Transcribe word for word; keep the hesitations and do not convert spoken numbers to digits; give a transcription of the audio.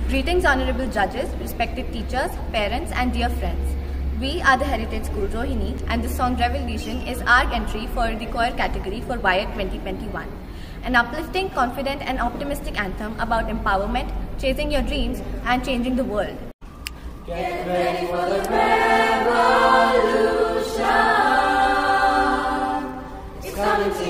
Greetings, honorable judges, respected teachers, parents, and dear friends. We are the Heritage School Rohini, and the song Revolution is our entry for the choir category for Y A twenty twenty-one. An uplifting, confident, and optimistic anthem about empowerment, chasing your dreams, and changing the world. Get ready for the revolution. It's coming to